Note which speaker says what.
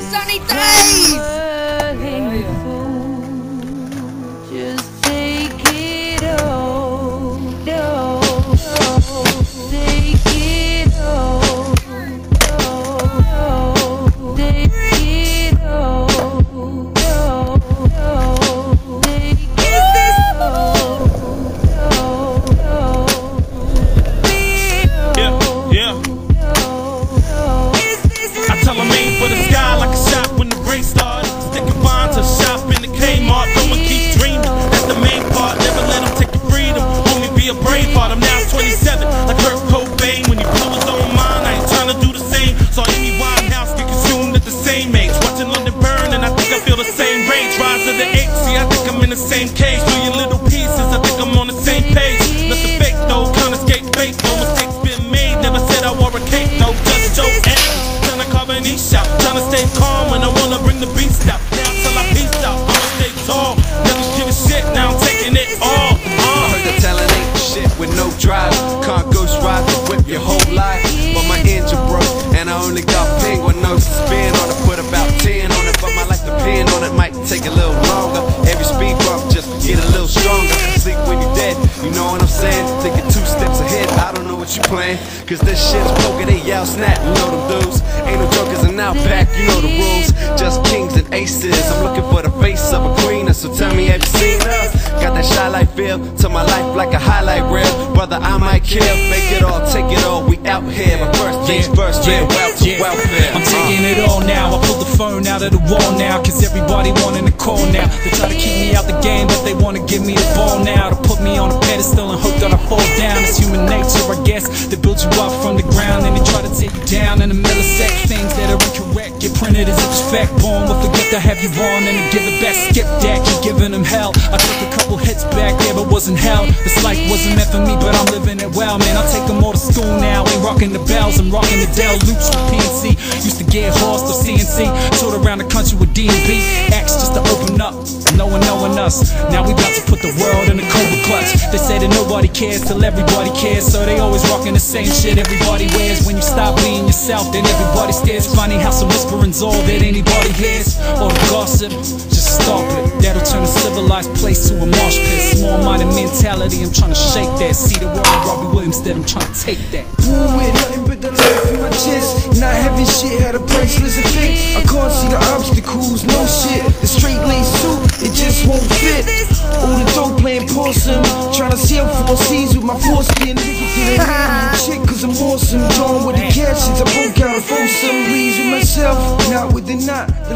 Speaker 1: sunny days.
Speaker 2: Just take it all. Take it all. Take it all.
Speaker 3: I tell them aim for the sky like a shot when the race started. Sticking bonds to shop in the Kmart. I'ma keep dreaming, that's the main part. Never let them take your freedom, only be a brave heart. I'm now 27, like Kurt Cobain. When he blew his own mind, I ain't trying to do the same. Saw Amy Winehouse get consumed at the same age. Watching London burn and I think I feel the same rage. Rise of the eight, see I think I'm in the same cage. Million little pieces, I think I'm on the same page. Nothing fake though, confiscate fake. No mistakes been made, never said I wore a cape. No, just Joe shop. Tryna stay calm when I wanna bring the beast out. Now till I peace out, I'ma stay tall. Never give a shit, now I'm taking it all.
Speaker 4: I heard the talent ain't shit with no drive. Can't ghost ride to whip your whole life. But my engine broke and I only got penguin nose to spin on it. Put about 10 on it, but my life depend on it. Might take a little longer. Every speed bump just get a little stronger. Sleep when you're dead, you know what I'm saying? Thinking 2 steps ahead, I don't know what you playing. Cause this shit's poker, they yell snap, you know them dudes. Ain't no jokers and out back, you know the rules. Just kings and aces, I'm looking for the face of a queen. So tell me, have you seen her? Got that shy light feel to my life like a highlight reel. Brother, I might kill, fake it all, take it all, we out here. But first things first, wealth to welfare.
Speaker 5: I'm taking it all now, I pull the phone out of the wall now. Cause everybody wanting to call now. They try to keep me out the game, but they wanna give me the ball now. To put me on a pedestal and hope that I fall down. It's human nature, I guess, to build you up from the ground. And they try to take you down in a millisecond. Things that are incorrect get printed as if it's fact. Born with a gift to have you on and to give it back. Skip that, keep giving them hell. I took a couple hits back there, but wasn't hell. This life wasn't meant for me, but I'm living it well, man. I'll take them all to school now. Ain't rocking the bells, I'm rocking the Dell loops with PNC. Used to get horse or CNC. Toured around the country with D&B. Acts just to open up, no one knowing us. Now we about to put the world in a cobra clutch. They say that nobody cares till everybody cares. So they always rocking the same shit everybody wears. When you stop being yourself, then everybody stares. Funny how some whispering's all that anybody hears. All the gossip, just stop it. That'll turn a civilized place to a marsh pit. Small-minded mentality, I'm trying to shake that. See the world of Robbie Williams, that I'm trying to take that.
Speaker 6: Born with nothing but the life in my chest. Not having shit had a priceless effect. I can't see the obstacles, no shit. The straight lace suit, it just won't fit. All the dope playing possum. Trying to sail 4 seas with my foreskin. Feeling ready chick cause I'm awesome. Drawn with the cash since I broke out a foursome. Breeze with myself, not with the knot.